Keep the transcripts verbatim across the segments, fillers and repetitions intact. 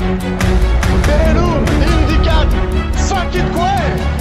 Perú indicat sakit kue.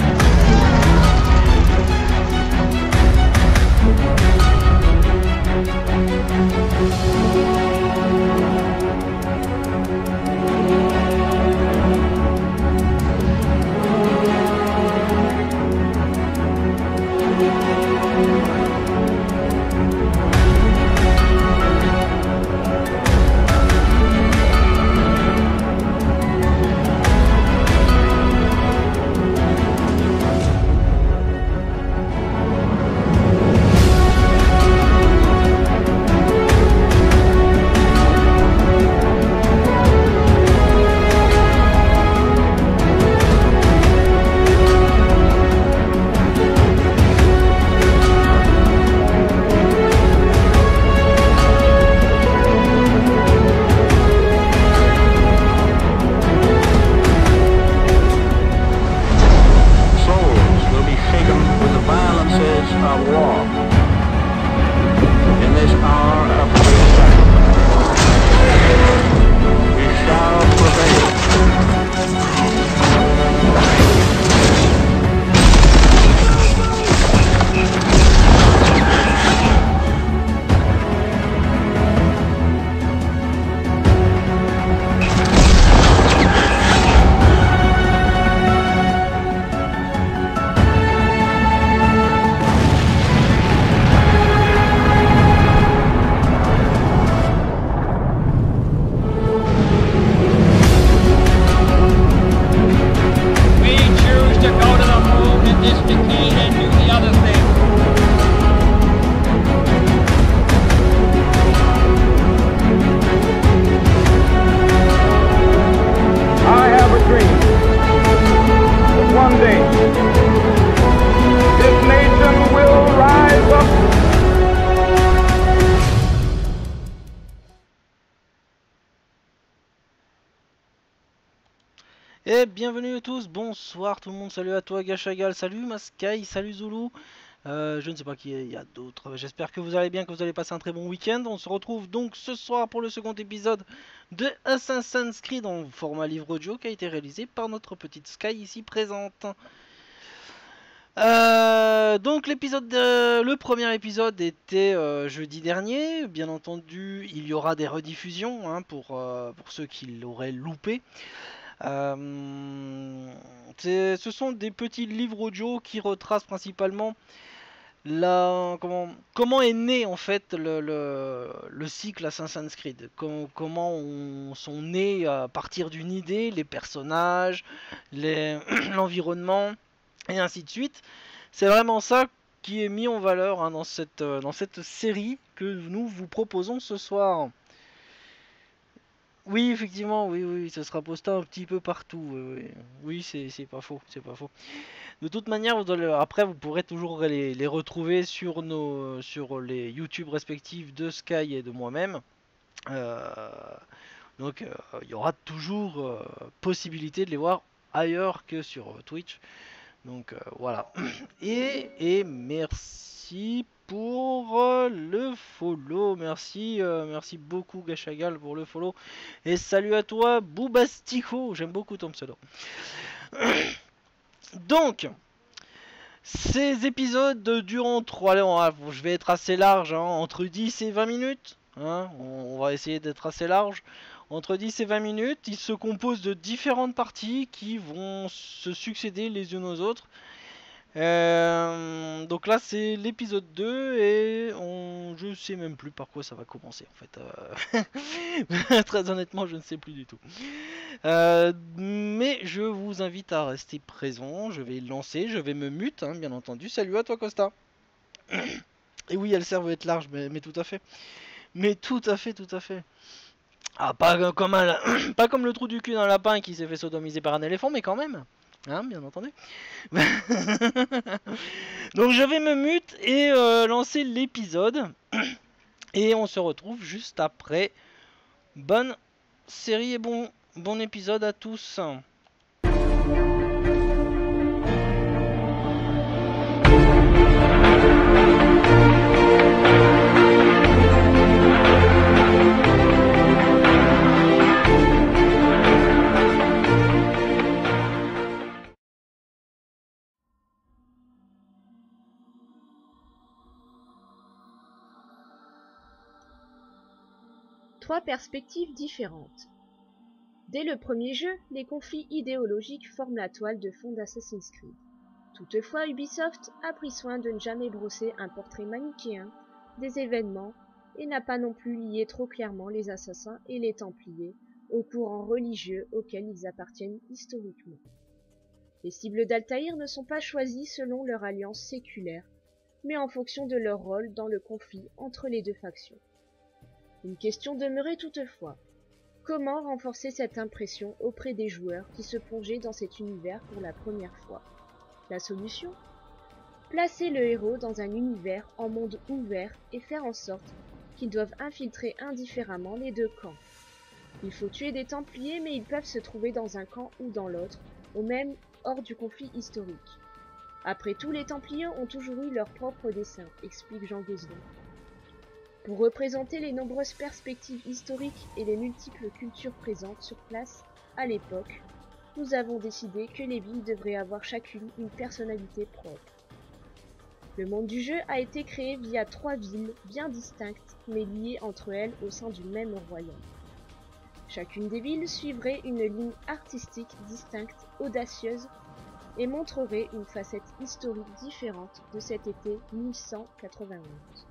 Et bienvenue à tous, bonsoir tout le monde, salut à toi Gashagal, salut Maskai, salut Zulu, euh, je ne sais pas qui il y a d'autres, j'espère que vous allez bien, que vous allez passer un très bon week-end. On se retrouve donc ce soir pour le second épisode de Assassin's Creed en format livre audio qui a été réalisé par notre petite Sky ici présente. Euh, donc l'épisode, de, le premier épisode était euh, jeudi dernier, bien entendu il y aura des rediffusions hein, pour, euh, pour ceux qui l'auraient loupé. Euh, ce sont des petits livres audio qui retracent principalement la, comment, comment est né en fait le, le, le cycle Assassin's Creed, Com, comment on, sont nés à partir d'une idée, les personnages, l'environnement et ainsi de suite. C'est vraiment ça qui est mis en valeur hein, dans, cette, dans cette série que nous vous proposons ce soir. Oui, effectivement, oui, oui, ça sera posté un petit peu partout. Oui, oui c'est pas faux, c'est pas faux. De toute manière, vous allez, après, vous pourrez toujours les, les retrouver sur nos, sur les YouTube respectifs de Sky et de moi-même. Euh, donc, euh, il y aura toujours euh, possibilité de les voir ailleurs que sur euh, Twitch. Donc, euh, voilà. Et, et merci pour euh, le follow, merci, euh, merci beaucoup Gashagal pour le follow, et salut à toi Boubastico, j'aime beaucoup ton pseudo. Donc, ces épisodes durant trois, allez, je vais être assez large, hein, entre dix et vingt minutes, hein, on, on va essayer d'être assez large, entre dix et vingt minutes, ils se composent de différentes parties qui vont se succéder les unes aux autres. Euh, donc là c'est l'épisode deux et on... je sais même plus par quoi ça va commencer en fait. Euh... Très honnêtement je ne sais plus du tout. Euh, mais je vous invite à rester présent, je vais lancer, je vais me mute hein, bien entendu. Salut à toi Costa. Et oui elle sert veut être large mais, mais tout à fait. Mais tout à fait, tout à fait. Ah pas comme, un... pas comme le trou du cul d'un lapin qui s'est fait sodomiser par un éléphant mais quand même. Hein, bien entendu. Donc je vais me mute et euh, lancer l'épisode. Et on se retrouve juste après. Bonne série et bon, bon épisode à tous. trois perspectives différentes. Dès le premier jeu, les conflits idéologiques forment la toile de fond d'Assassin's Creed. Toutefois, Ubisoft a pris soin de ne jamais brosser un portrait manichéen des événements et n'a pas non plus lié trop clairement les assassins et les Templiers aux courants religieux auxquels ils appartiennent historiquement. Les cibles d'Altaïr ne sont pas choisies selon leur alliance séculaire, mais en fonction de leur rôle dans le conflit entre les deux factions. Une question demeurait toutefois. Comment renforcer cette impression auprès des joueurs qui se plongeaient dans cet univers pour la première fois? La solution? Placer le héros dans un univers en monde ouvert et faire en sorte qu'ils doivent infiltrer indifféremment les deux camps. Il faut tuer des Templiers, mais ils peuvent se trouver dans un camp ou dans l'autre, ou même hors du conflit historique. Après tout, les Templiers ont toujours eu leur propre dessein, explique Jean Guesdon. Pour représenter les nombreuses perspectives historiques et les multiples cultures présentes sur place à l'époque, nous avons décidé que les villes devraient avoir chacune une personnalité propre. Le monde du jeu a été créé via trois villes bien distinctes mais liées entre elles au sein du même royaume. Chacune des villes suivrait une ligne artistique distincte, audacieuse et montrerait une facette historique différente de cet été mille cent quatre-vingt-onze.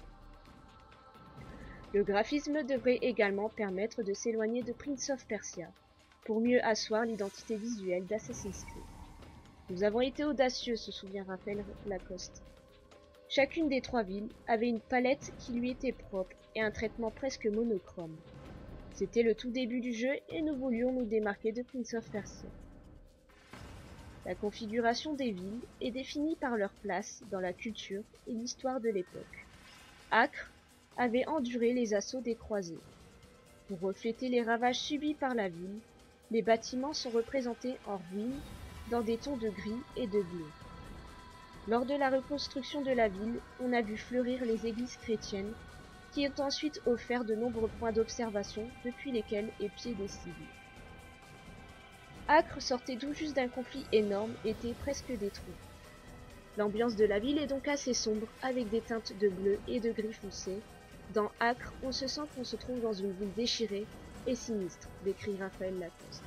Le graphisme devrait également permettre de s'éloigner de Prince of Persia pour mieux asseoir l'identité visuelle d'Assassin's Creed. Nous avons été audacieux, se souvient Raphaël Lacoste. Chacune des trois villes avait une palette qui lui était propre et un traitement presque monochrome. C'était le tout début du jeu et nous voulions nous démarquer de Prince of Persia. La configuration des villes est définie par leur place dans la culture et l'histoire de l'époque. Acre avait enduré les assauts des croisés. Pour refléter les ravages subis par la ville, les bâtiments sont représentés en ruine dans des tons de gris et de bleu. Lors de la reconstruction de la ville, on a vu fleurir les églises chrétiennes qui ont ensuite offert de nombreux points d'observation depuis lesquels épiaient des cibles. Acre sortait tout juste d'un conflit énorme et était presque détruit. L'ambiance de la ville est donc assez sombre avec des teintes de bleu et de gris foncé. Dans Acre, on se sent qu'on se trouve dans une ville déchirée et sinistre, décrit Raphaël Lacoste.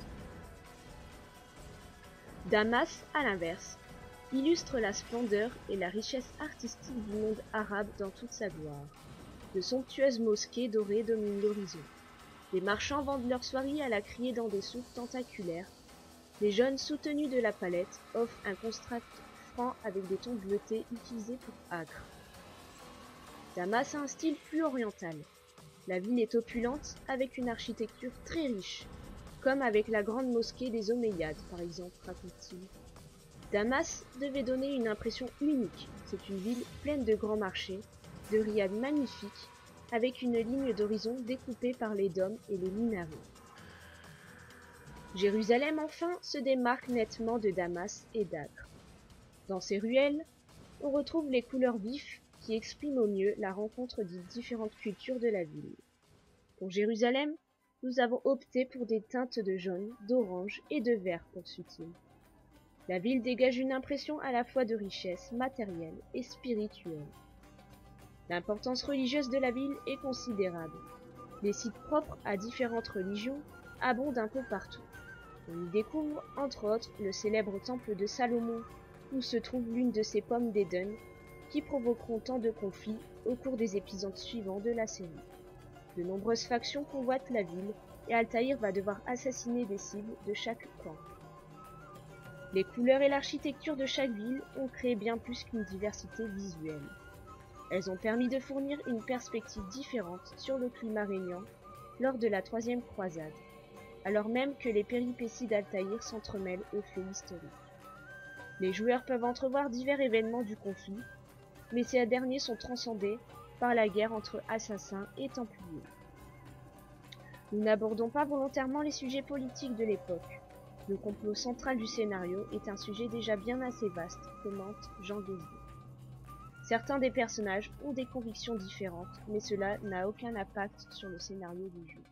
Damas, à l'inverse, illustre la splendeur et la richesse artistique du monde arabe dans toute sa gloire. De somptueuses mosquées dorées dominent l'horizon. Les marchands vendent leurs soieries à la criée dans des souks tentaculaires. Les jeunes soutenus de la palette offrent un contraste franc avec des tons bleutés utilisés pour Acre. Damas a un style plus oriental. La ville est opulente avec une architecture très riche, comme avec la grande mosquée des Omeyyades par exemple, raconte-t-il. Damas devait donner une impression unique. C'est une ville pleine de grands marchés, de riades magnifiques, avec une ligne d'horizon découpée par les dômes et les minarets. Jérusalem enfin se démarque nettement de Damas et d'Acre. Dans ces ruelles, on retrouve les couleurs vives qui expriment au mieux la rencontre des différentes cultures de la ville. Pour Jérusalem, nous avons opté pour des teintes de jaune, d'orange et de vert, poursuit-il. La ville dégage une impression à la fois de richesse matérielle et spirituelle. L'importance religieuse de la ville est considérable. Les sites propres à différentes religions abondent un peu partout. On y découvre, entre autres, le célèbre temple de Salomon, où se trouve l'une de ces pommes d'Éden, qui provoqueront tant de conflits au cours des épisodes suivants de la série. De nombreuses factions convoitent la ville, et Altaïr va devoir assassiner des cibles de chaque camp. Les couleurs et l'architecture de chaque ville ont créé bien plus qu'une diversité visuelle. Elles ont permis de fournir une perspective différente sur le climat régnant lors de la troisième croisade, alors même que les péripéties d'Altaïr s'entremêlent aux faits historiques. Les joueurs peuvent entrevoir divers événements du conflit, mais ces derniers sont transcendés par la guerre entre assassins et templiers. Nous n'abordons pas volontairement les sujets politiques de l'époque. Le complot central du scénario est un sujet déjà bien assez vaste, commente Jean Guesdon. Certains des personnages ont des convictions différentes, mais cela n'a aucun impact sur le scénario du jeu.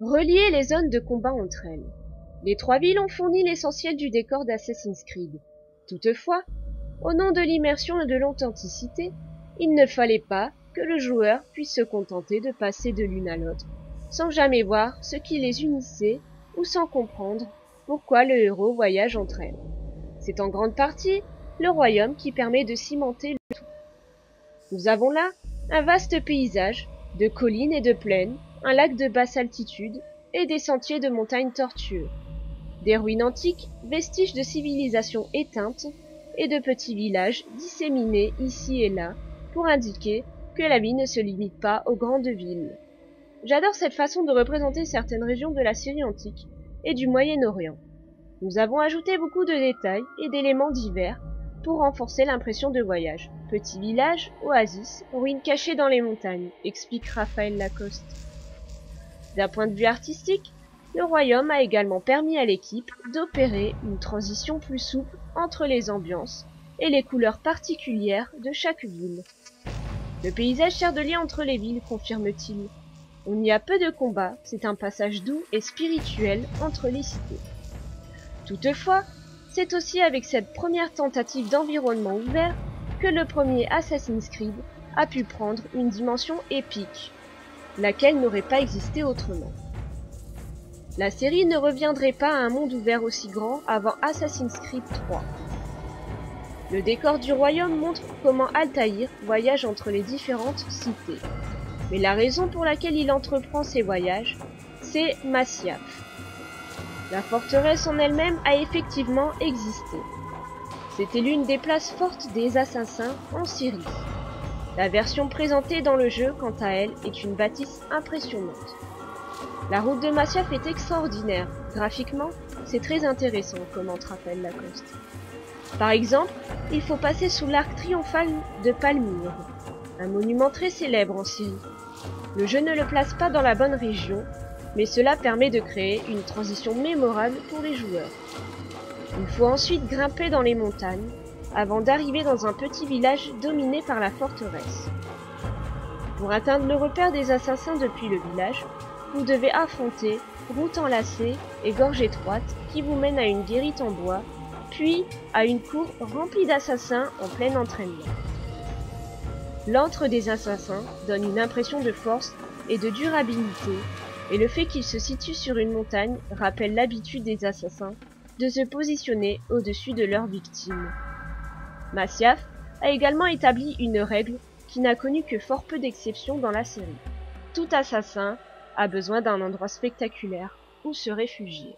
relier les zones de combat entre elles. Les trois villes ont fourni l'essentiel du décor d'Assassin's Creed. Toutefois, au nom de l'immersion et de l'authenticité, il ne fallait pas que le joueur puisse se contenter de passer de l'une à l'autre, sans jamais voir ce qui les unissait ou sans comprendre pourquoi le héros voyage entre elles. C'est en grande partie le royaume qui permet de cimenter le tout. Nous avons là un vaste paysage de collines et de plaines, un lac de basse altitude et des sentiers de montagnes tortueux, des ruines antiques, vestiges de civilisations éteintes et de petits villages disséminés ici et là pour indiquer que la vie ne se limite pas aux grandes villes. J'adore cette façon de représenter certaines régions de la Syrie antique et du Moyen-Orient. Nous avons ajouté beaucoup de détails et d'éléments divers pour renforcer l'impression de voyage. Petits villages, oasis, ruines cachées dans les montagnes, explique Raphaël Lacoste. D'un point de vue artistique, le royaume a également permis à l'équipe d'opérer une transition plus souple entre les ambiances et les couleurs particulières de chaque ville. Le paysage sert de lien entre les villes, confirme-t-il. On y a peu de combats, c'est un passage doux et spirituel entre les cités. Toutefois, c'est aussi avec cette première tentative d'environnement ouvert que le premier Assassin's Creed a pu prendre une dimension épique, laquelle n'aurait pas existé autrement. La série ne reviendrait pas à un monde ouvert aussi grand avant Assassin's Creed trois. Le décor du royaume montre comment Altaïr voyage entre les différentes cités. Mais la raison pour laquelle il entreprend ces voyages, c'est Masyaf. La forteresse en elle-même a effectivement existé. C'était l'une des places fortes des assassins en Syrie. La version présentée dans le jeu, quant à elle, est une bâtisse impressionnante. La route de Masyaf est extraordinaire. Graphiquement, c'est très intéressant, commente Raphaël Lacoste. Par exemple, il faut passer sous l'arc triomphal de Palmyre, un monument très célèbre en Syrie. Le jeu ne le place pas dans la bonne région, mais cela permet de créer une transition mémorable pour les joueurs. Il faut ensuite grimper dans les montagnes, avant d'arriver dans un petit village dominé par la forteresse. Pour atteindre le repère des assassins depuis le village, vous devez affronter route enlacée et gorge étroite qui vous mène à une guérite en bois, puis à une cour remplie d'assassins en plein entraînement. L'antre des assassins donne une impression de force et de durabilité, et le fait qu'il se situe sur une montagne rappelle l'habitude des assassins de se positionner au-dessus de leurs victimes. Masyaf a également établi une règle qui n'a connu que fort peu d'exceptions dans la série. Tout assassin a besoin d'un endroit spectaculaire où se réfugier.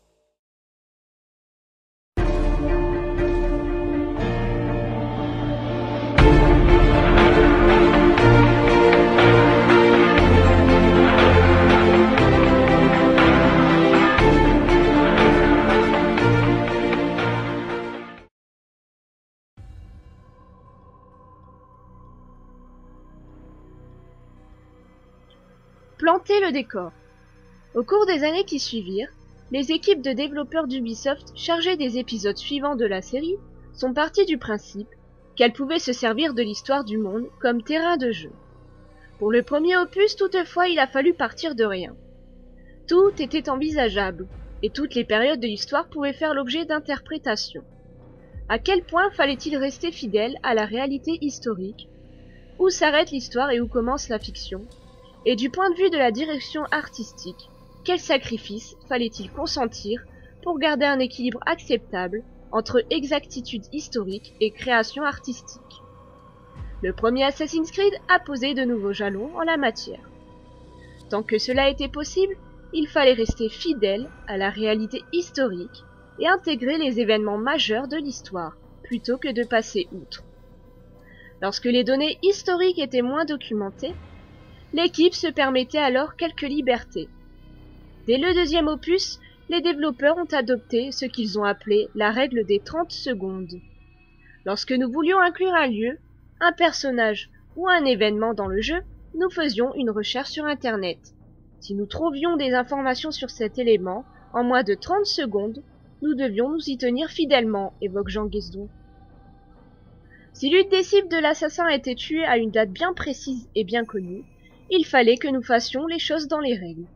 Planter le décor. Au cours des années qui suivirent, les équipes de développeurs d'Ubisoft chargées des épisodes suivants de la série sont parties du principe qu'elles pouvaient se servir de l'histoire du monde comme terrain de jeu. Pour le premier opus, toutefois, il a fallu partir de rien. Tout était envisageable, et toutes les périodes de l'histoire pouvaient faire l'objet d'interprétations. À quel point fallait-il rester fidèle à la réalité historique? Où s'arrête l'histoire et où commence la fiction? Et du point de vue de la direction artistique, quels sacrifices fallait-il consentir pour garder un équilibre acceptable entre exactitude historique et création artistique? Le premier Assassin's Creed a posé de nouveaux jalons en la matière. Tant que cela était possible, il fallait rester fidèle à la réalité historique et intégrer les événements majeurs de l'histoire, plutôt que de passer outre. Lorsque les données historiques étaient moins documentées, l'équipe se permettait alors quelques libertés. Dès le deuxième opus, les développeurs ont adopté ce qu'ils ont appelé la règle des trente secondes. Lorsque nous voulions inclure un lieu, un personnage ou un événement dans le jeu, nous faisions une recherche sur Internet. Si nous trouvions des informations sur cet élément en moins de trente secondes, nous devions nous y tenir fidèlement, évoque Jean Guesdon. Si l'une des cibles de l'assassin a été tuée à une date bien précise et bien connue, il fallait que nous fassions les choses dans les règles.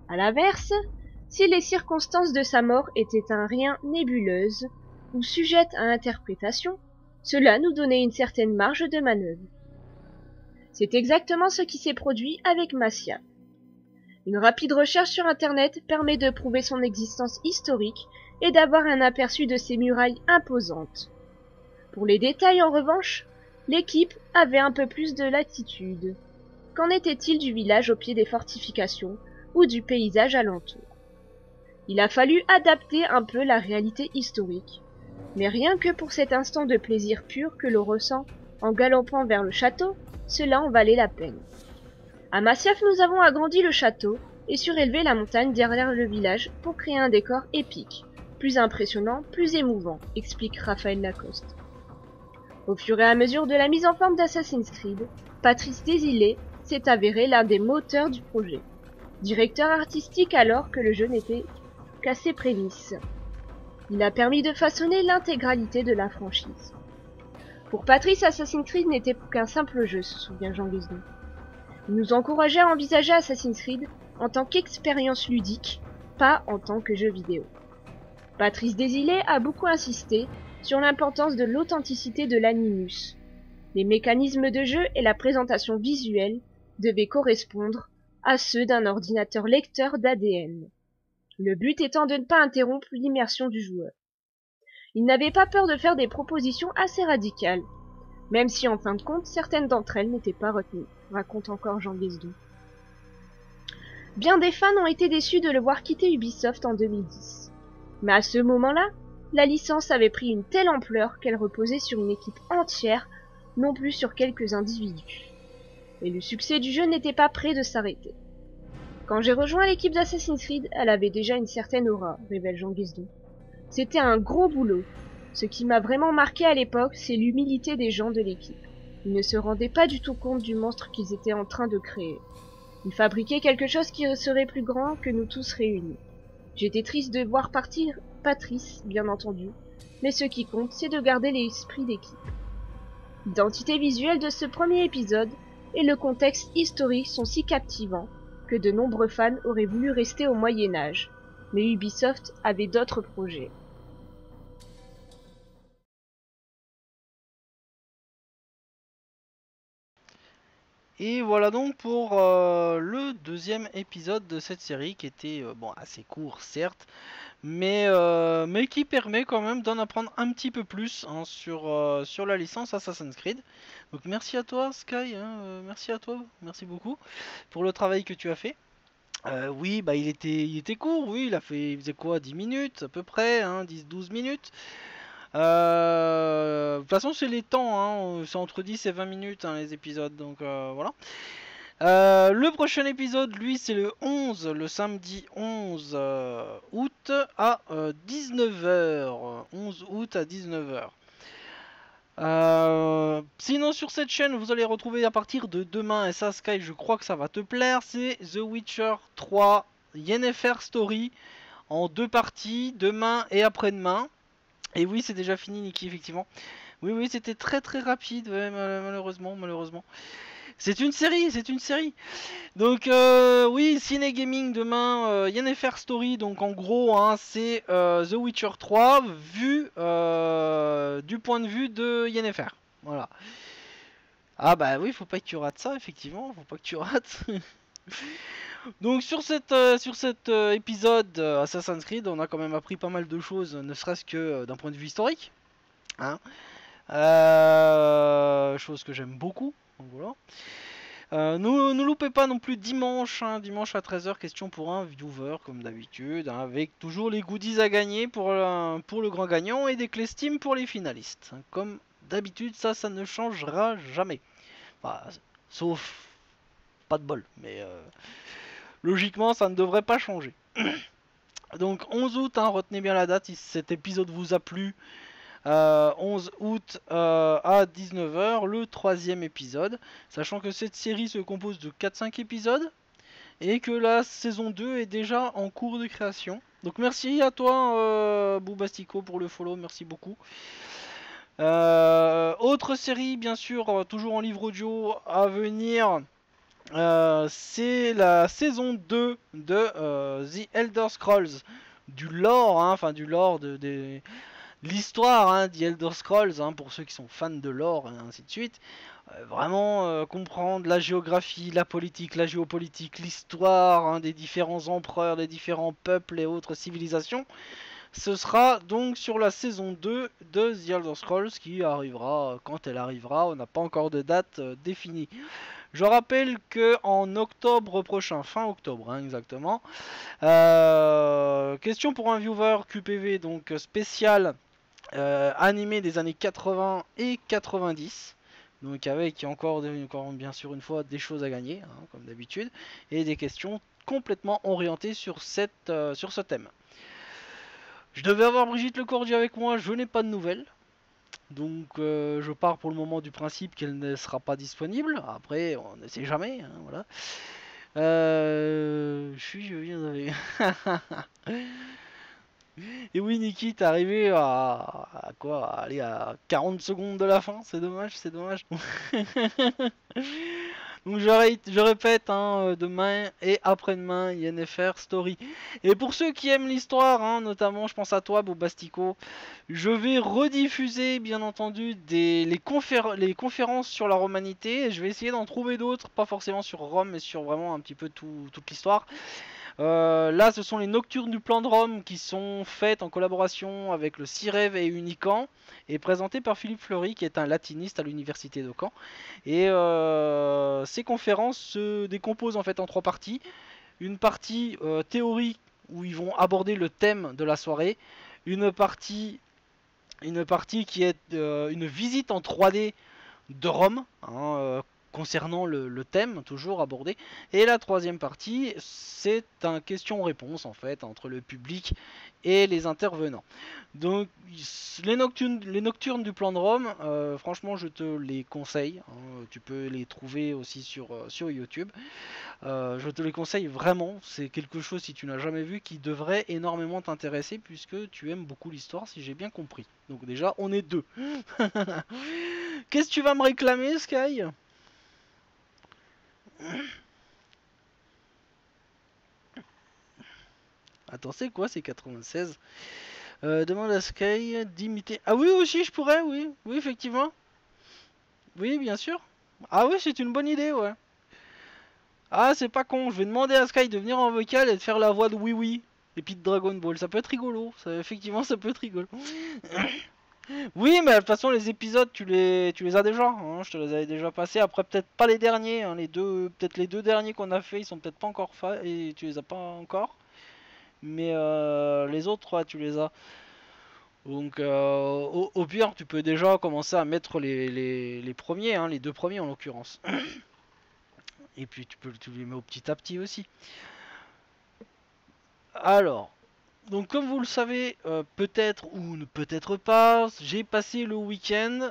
À l'inverse, si les circonstances de sa mort étaient un rien nébuleuses ou sujettes à interprétation, cela nous donnait une certaine marge de manœuvre. C'est exactement ce qui s'est produit avec Masyaf. Une rapide recherche sur Internet permet de prouver son existence historique et d'avoir un aperçu de ses murailles imposantes. Pour les détails en revanche, l'équipe avait un peu plus de latitude. Qu'en était-il du village au pied des fortifications ou du paysage alentour? Il a fallu adapter un peu la réalité historique, mais rien que pour cet instant de plaisir pur que l'on ressent en galopant vers le château, cela en valait la peine. À Masyaf, nous avons agrandi le château et surélevé la montagne derrière le village pour créer un décor épique, plus impressionnant, plus émouvant, explique Raphaël Lacoste. Au fur et à mesure de la mise en forme d'Assassin's Creed, Patrice Désilets s'est avéré l'un des moteurs du projet, directeur artistique alors que le jeu n'était qu'à ses prémices. Il a permis de façonner l'intégralité de la franchise. Pour Patrice, Assassin's Creed n'était qu'un simple jeu, se souvient Jean Guesdon. Il nous encourageait à envisager Assassin's Creed en tant qu'expérience ludique, pas en tant que jeu vidéo. Patrice Désilets a beaucoup insisté sur l'importance de l'authenticité de l'animus. Les mécanismes de jeu et la présentation visuelle devaient correspondre à ceux d'un ordinateur lecteur d'A D N. Le but étant de ne pas interrompre l'immersion du joueur. Il n'avait pas peur de faire des propositions assez radicales, même si en fin de compte, certaines d'entre elles n'étaient pas retenues, raconte encore Jean Guesdon. Bien des fans ont été déçus de le voir quitter Ubisoft en deux mille dix. Mais à ce moment-là, la licence avait pris une telle ampleur qu'elle reposait sur une équipe entière, non plus sur quelques individus. Et le succès du jeu n'était pas près de s'arrêter. Quand j'ai rejoint l'équipe d'Assassin's Creed, elle avait déjà une certaine aura, révèle Jean Guesdon. C'était un gros boulot. Ce qui m'a vraiment marqué à l'époque, c'est l'humilité des gens de l'équipe. Ils ne se rendaient pas du tout compte du monstre qu'ils étaient en train de créer. Ils fabriquaient quelque chose qui serait plus grand que nous tous réunis. J'étais triste de voir partir Patrice, bien entendu, mais ce qui compte, c'est de garder l'esprit d'équipe. L'identité visuelle de ce premier épisode et le contexte historique sont si captivants que de nombreux fans auraient voulu rester au Moyen-Âge, mais Ubisoft avait d'autres projets. Et voilà donc pour euh, le deuxième épisode de cette série qui était euh, bon assez court certes, mais, euh, mais qui permet quand même d'en apprendre un petit peu plus hein, sur, euh, sur la licence Assassin's Creed. Donc merci à toi Sky, hein, euh, merci à toi, merci beaucoup pour le travail que tu as fait. Euh, oui, bah il était, il était court, oui, il a fait, il faisait quoi, dix minutes à peu près, hein, dix douze minutes. Euh, de toute façon, c'est les temps, hein, c'est entre dix et vingt minutes hein, les épisodes, donc euh, voilà. Euh, le prochain épisode, lui, c'est le onze, le samedi onze euh, août à euh, dix-neuf heures. onze août à dix-neuf heures. Euh, sinon, sur cette chaîne, vous allez retrouver à partir de demain, et ça, Sky, je crois que ça va te plaire, c'est The Witcher trois Yennefer Story en deux parties, demain et après-demain. Et oui, c'est déjà fini, Niki, effectivement. Oui, oui, c'était très très rapide, ouais, malheureusement, malheureusement. C'est une série, c'est une série. Donc, euh, oui, Ciné Gaming demain, euh, Yennefer Story. Donc, en gros, hein, c'est euh, The Witcher trois vu euh, du point de vue de Yennefer. Voilà. Ah, bah oui, faut pas que tu rates ça, effectivement. Faut pas que tu rates. Donc sur cette euh, sur cet euh, épisode euh, Assassin's Creed, on a quand même appris pas mal de choses, ne serait-ce que euh, d'un point de vue historique, hein. Euh, chose que j'aime beaucoup. Donc voilà. Euh, ne, ne loupez pas non plus dimanche, hein, dimanche à treize heures, question pour un viewer comme d'habitude, hein, avec toujours les goodies à gagner pour, euh, pour le grand gagnant et des clés Steam pour les finalistes. Hein, comme d'habitude, ça, ça ne changera jamais. Enfin, sauf pas de bol, mais euh, logiquement, ça ne devrait pas changer. Donc onze août, hein, retenez bien la date si cet épisode vous a plu. Euh, onze août euh, à dix-neuf heures, le troisième épisode. Sachant que cette série se compose de quatre cinq épisodes et que la saison deux est déjà en cours de création. Donc merci à toi, euh, Boubastico, pour le follow, merci beaucoup. Euh, autre série, bien sûr, toujours en livre audio à venir. Euh, c'est la saison deux de euh, The Elder Scrolls, du lore, hein, enfin du lore de, de l'histoire, hein, The Elder Scrolls, hein, pour ceux qui sont fans de lore et ainsi de suite. Euh, vraiment euh, comprendre la géographie, la politique, la géopolitique, l'histoire, hein, des différents empereurs, des différents peuples et autres civilisations. Ce sera donc sur la saison deux de The Elder Scrolls qui arrivera quand elle arrivera. On n'a pas encore de date euh, définie. Je rappelle que en octobre prochain, fin octobre hein, exactement, euh, question pour un viewer Q P V donc spécial euh, animé des années quatre-vingts et quatre-vingt-dix. Donc avec encore, encore bien sûr une fois des choses à gagner hein, comme d'habitude et des questions complètement orientées sur, cette, euh, sur ce thème. Je devais avoir Brigitte Lecordier avec moi, je n'ai pas de nouvelles. Donc euh, je pars pour le moment du principe qu'elle ne sera pas disponible. Après, on ne sait jamais. Hein, voilà. Euh, je suis, je viens d'arriver. Et oui, Niki, t'es arrivé à, à quoi? Aller à quarante secondes de la fin. C'est dommage, c'est dommage. Donc je, ré je répète, hein, demain et après-demain, I N F R Story. Et pour ceux qui aiment l'histoire, hein, notamment je pense à toi, Bobastico, je vais rediffuser bien entendu des, les, confér les conférences sur la romanité. Et je vais essayer d'en trouver d'autres, pas forcément sur Rome, mais sur vraiment un petit peu tout, toute l'histoire. Euh, là, ce sont les Nocturnes du Plan de Rome qui sont faites en collaboration avec le CIREV et Unican et présentées par Philippe Fleury qui est un latiniste à l'université de Caen. Et euh, ces conférences se décomposent en fait en trois parties. Une partie euh, théorique où ils vont aborder le thème de la soirée. Une partie, une partie qui est euh, une visite en trois D de Rome, hein, euh, concernant le, le thème toujours abordé. Et la troisième partie, c'est un question-réponse en fait entre le public et les intervenants. Donc les nocturnes, les nocturnes du plan de Rome, euh, franchement je te les conseille. Hein, tu peux les trouver aussi sur, euh, sur YouTube. Euh, je te les conseille vraiment. C'est quelque chose, si tu n'as jamais vu, qui devrait énormément t'intéresser puisque tu aimes beaucoup l'histoire, si j'ai bien compris. Donc déjà, on est deux. Qu'est-ce que tu vas me réclamer, Sky? Attends, c'est quoi ces quatre-vingt-seize? euh, Demande à Sky d'imiter. Ah oui, aussi, je pourrais, oui. Oui, effectivement. Oui, bien sûr. Ah oui, c'est une bonne idée, ouais. Ah, c'est pas con. Je vais demander à Sky de venir en vocal et de faire la voix de Oui Oui. Et puis de Dragon Ball. Ça peut être rigolo. Ça, effectivement, ça peut être rigolo. Oui, mais de toute façon, les épisodes, tu les, tu les as déjà. Hein, je te les avais déjà passés. Après, peut-être pas les derniers. Hein, les deux, peut-être les deux derniers qu'on a fait, ils sont peut-être pas encore faits et tu les as pas encore. Mais euh, les autres, ouais, tu les as. Donc, euh, au, au pire, tu peux déjà commencer à mettre les, les, les premiers, hein, les deux premiers en l'occurrence. Et puis, tu peux tu les mets au petit à petit aussi. Alors. Donc comme vous le savez, euh, peut-être ou peut-être pas, j'ai passé le week-end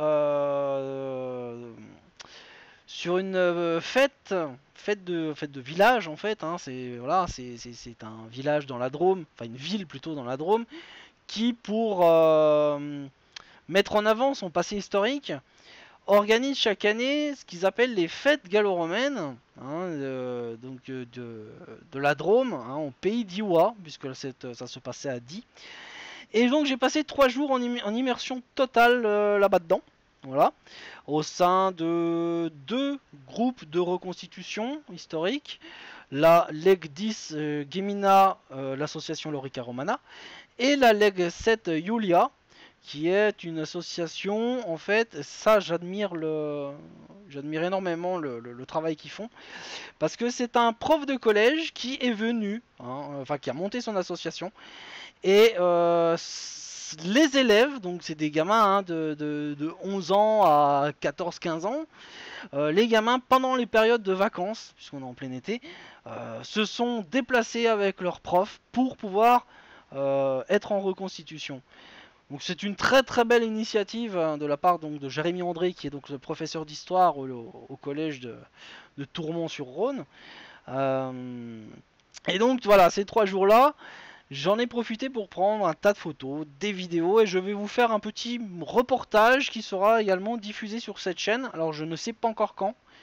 euh, sur une euh, fête, fête de, fête de village en fait. Hein, c'est voilà, c'est un village dans la Drôme, enfin une ville plutôt dans la Drôme, qui pour euh, mettre en avant son passé historique, organise chaque année ce qu'ils appellent les fêtes gallo-romaines, hein, de, donc de, de la Drôme, hein, au pays d'Iwa, puisque cette, ça se passait à Die. Et donc j'ai passé trois jours en, im en immersion totale euh, là-bas dedans, voilà, au sein de deux groupes de reconstitution historique, la Leg dix euh, Gemina, euh, l'association Lorica Romana, et la Leg sept Julia, qui est une association, en fait, ça j'admire le, j'admire énormément le, le, le travail qu'ils font, parce que c'est un prof de collège qui est venu, hein, enfin qui a monté son association, et euh, les élèves, donc c'est des gamins hein, de, de, de onze ans à quatorze quinze ans, euh, les gamins pendant les périodes de vacances, puisqu'on est en plein été, euh, se sont déplacés avec leurs profs pour pouvoir euh, être en reconstitution. Donc c'est une très très belle initiative hein, de la part donc, de Jérémy André, qui est donc le professeur d'histoire au, au collège de, de Tourmont-sur-Rhône. Euh, et donc voilà, ces trois jours-là, j'en ai profité pour prendre un tas de photos, des vidéos, et je vais vous faire un petit reportage qui sera également diffusé sur cette chaîne. Alors je ne sais pas encore quand,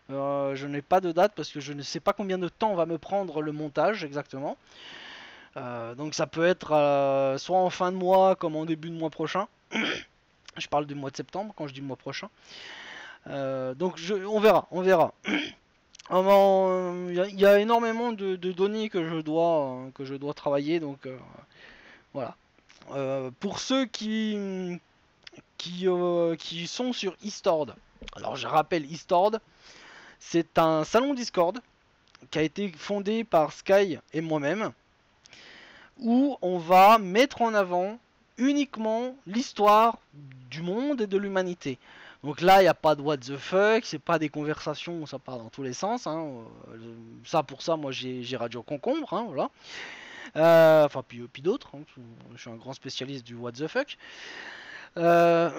Euh, je n'ai pas de date parce que je ne sais pas combien de temps va me prendre le montage exactement. Euh, donc ça peut être euh, soit en fin de mois comme en début de mois prochain. Je parle du mois de septembre quand je dis mois prochain. Euh, donc je, on verra, on verra. Il euh, y, y, a énormément de, de données que je dois, euh, que je dois travailler, donc euh, voilà. Euh, pour ceux qui, qui, euh, qui sont sur Eastord, alors je rappelle Eastord, c'est un salon Discord qui a été fondé par Sky et moi-même, où on va mettre en avant uniquement l'histoire du monde et de l'humanité. Donc là, il n'y a pas de what the fuck, c'est pas des conversations, ça part dans tous les sens. Hein. Ça, pour ça, moi j'ai Radio Concombre, hein, voilà. Euh, enfin, puis, puis d'autres, hein. Je suis un grand spécialiste du what the fuck. Euh...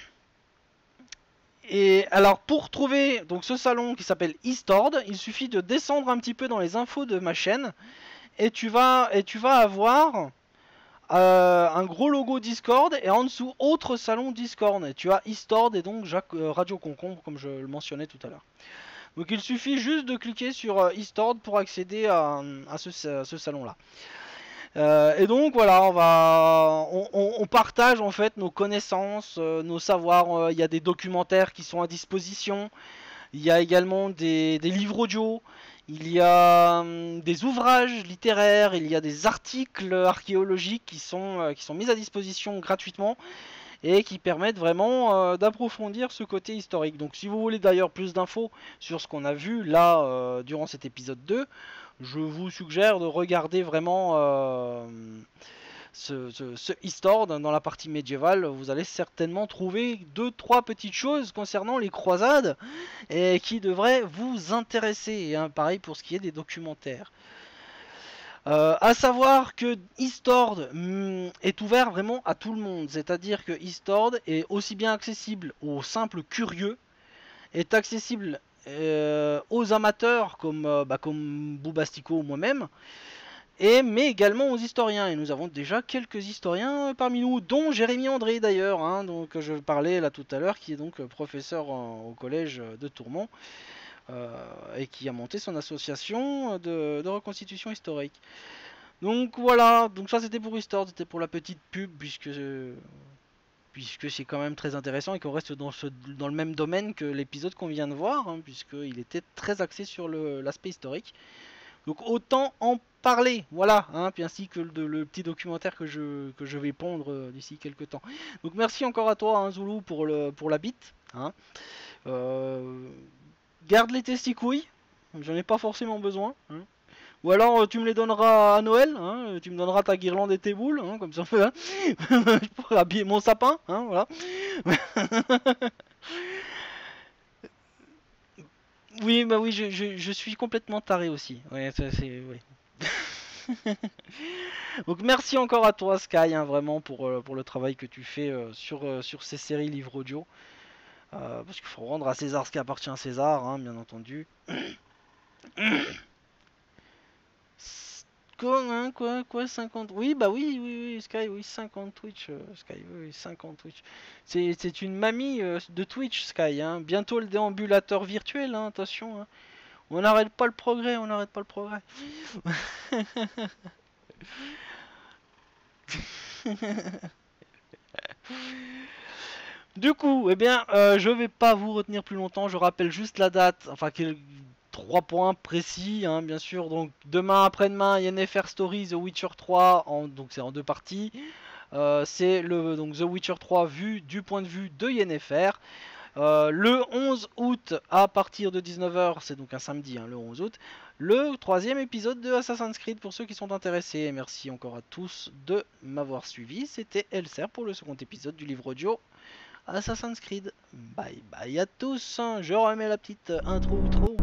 Et alors, pour trouver donc ce salon qui s'appelle Eastord, il suffit de descendre un petit peu dans les infos de ma chaîne, et tu vas, et tu vas avoir... Euh, un gros logo Discord et en dessous autre salon Discord. Et tu as Eastord et donc Jacques, euh, Radio Concombre comme je le mentionnais tout à l'heure. Donc il suffit juste de cliquer sur euh, Eastord pour accéder à, à, ce, à ce salon là. Euh, et donc voilà, on va, on, on, on partage en fait nos connaissances, euh, nos savoirs. Il euh, y a des documentaires qui sont à disposition. Il y a également des, des livres audio. Il y a hum, des ouvrages littéraires, il y a des articles archéologiques qui sont, euh, qui sont mis à disposition gratuitement et qui permettent vraiment euh, d'approfondir ce côté historique. Donc si vous voulez d'ailleurs plus d'infos sur ce qu'on a vu là euh, durant cet épisode deux, je vous suggère de regarder vraiment euh, ce, ce, ce Eastord dans la partie médiévale. Vous allez certainement trouver deux trois petites choses concernant les croisades et qui devraient vous intéresser. Et hein, pareil pour ce qui est des documentaires. Euh, à savoir que Eastord mm, est ouvert vraiment à tout le monde, c'est-à-dire que Eastord est aussi bien accessible aux simples curieux, est accessible euh, aux amateurs comme, euh, bah, comme Boubastico ou moi-même, et mais également aux historiens. Et nous avons déjà quelques historiens parmi nous, dont Jérémy André d'ailleurs, hein, donc je parlais là tout à l'heure, qui est donc professeur en, au collège de Tourmont. Euh, et qui a monté son association de, de reconstitution historique. Donc voilà, donc ça c'était pour Eastord, c'était pour la petite pub, puisque puisque c'est quand même très intéressant et qu'on reste dans, ce, dans le même domaine que l'épisode qu'on vient de voir, hein, puisqu'il était très axé sur l'aspect historique. Donc autant en parler, voilà, hein, puis ainsi que le, le petit documentaire que je, que je vais pondre d'ici quelques temps. Donc merci encore à toi, hein, Zoulou, pour, le, pour la bite. Hein. Euh... Garde les testicouilles, j'en ai pas forcément besoin. Hein. Ou alors tu me les donneras à Noël, hein. Tu me donneras ta guirlande et tes boules, hein, comme ça hein. Je pourrais habiller mon sapin, hein, voilà. Oui, bah oui, je, je, je suis complètement taré aussi. Ouais, c'est, ouais. Donc merci encore à toi Sky, hein, vraiment pour, euh, pour le travail que tu fais euh, sur, euh, sur ces séries livres audio. Euh, parce qu'il faut rendre à César ce qui appartient à César, hein, bien entendu. Quoi, hein, quoi, quoi, cinquante. Oui, bah oui, oui, oui, Sky, oui, cinquante Twitch, euh, Sky, oui, oui, cinquante Twitch. C'est une mamie euh, de Twitch, Sky, hein. Bientôt le déambulateur virtuel, hein, attention. Hein. On n'arrête pas le progrès, on n'arrête pas le progrès. Du coup, eh bien, euh, je vais pas vous retenir plus longtemps. Je rappelle juste la date, enfin, quel... trois points précis, hein, bien sûr. Donc, demain, après-demain, Yennefer Story, The Witcher trois, en... donc c'est en deux parties. Euh, c'est le donc The Witcher trois vu du point de vue de Yennefer. Euh, le onze août à partir de dix-neuf heures, c'est donc un samedi, hein, le onze août, le troisième épisode de Assassin's Creed pour ceux qui sont intéressés. Et merci encore à tous de m'avoir suivi. C'était Elser pour le second épisode du livre audio Assassin's Creed. Bye bye à tous. Je remets la petite intro outro.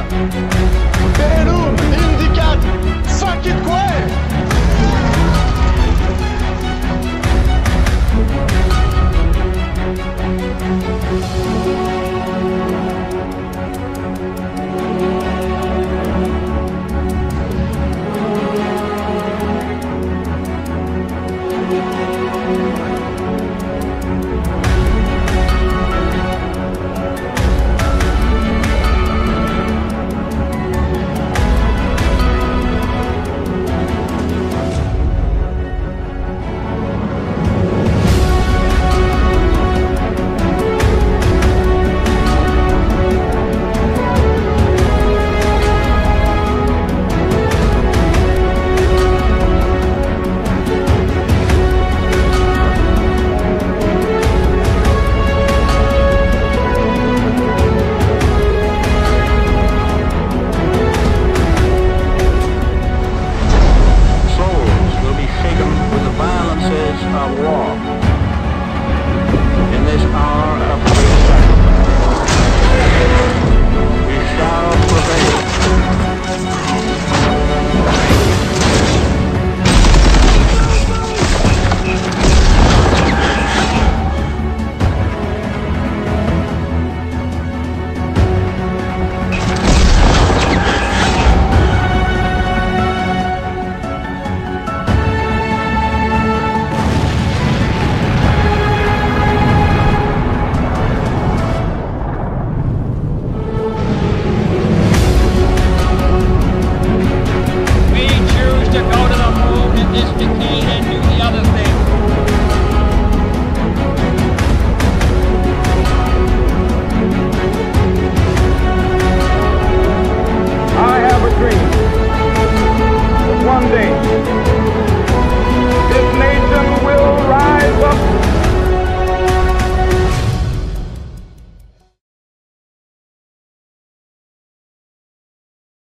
Voilà.